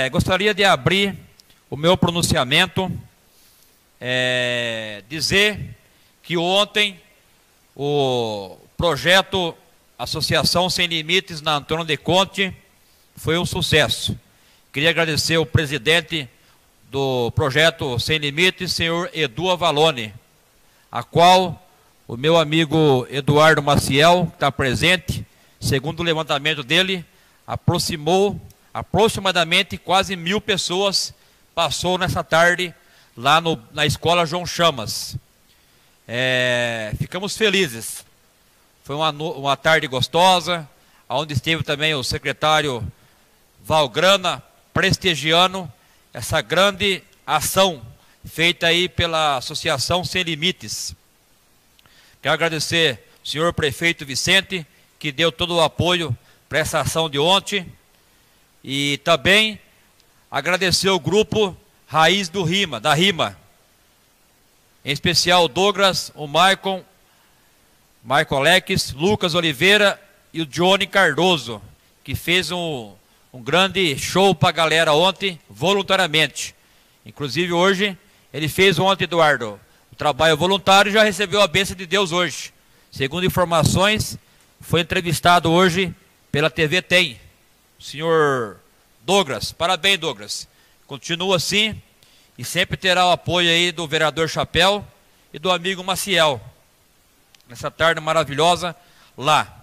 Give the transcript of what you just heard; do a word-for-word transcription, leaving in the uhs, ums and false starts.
É, gostaria de abrir o meu pronunciamento, é, dizer que ontem o projeto Associação Sem Limites na Antônio de Conte foi um sucesso. Queria agradecer ao presidente do projeto Sem Limites, senhor Edu Avalone, a qual o meu amigo Eduardo Maciel, que está presente, segundo o levantamento dele, aproximou aproximadamente quase mil pessoas, passou nessa tarde lá no, na escola João Chamas. É, ficamos felizes. Foi uma, uma tarde gostosa, onde esteve também o secretário Valgrana, prestigiando essa grande ação feita aí pela Associação Sem Limites. Quero agradecer ao senhor prefeito Vicente, que deu todo o apoio para essa ação de ontem, e também agradecer o grupo Raiz do Rima, da Rima, em especial o Douglas, o Maicon, Michael Leques, Lucas Oliveira e o Johnny Cardoso, que fez um, um grande show para a galera ontem, voluntariamente. Inclusive hoje, ele fez ontem, Eduardo, o trabalho voluntário e já recebeu a bênção de Deus hoje. Segundo informações, foi entrevistado hoje pela T V Tem. O senhor Douglas, parabéns, Douglas. Continua assim e sempre terá o apoio aí do vereador Chapéu e do amigo Maciel. Nessa tarde maravilhosa lá.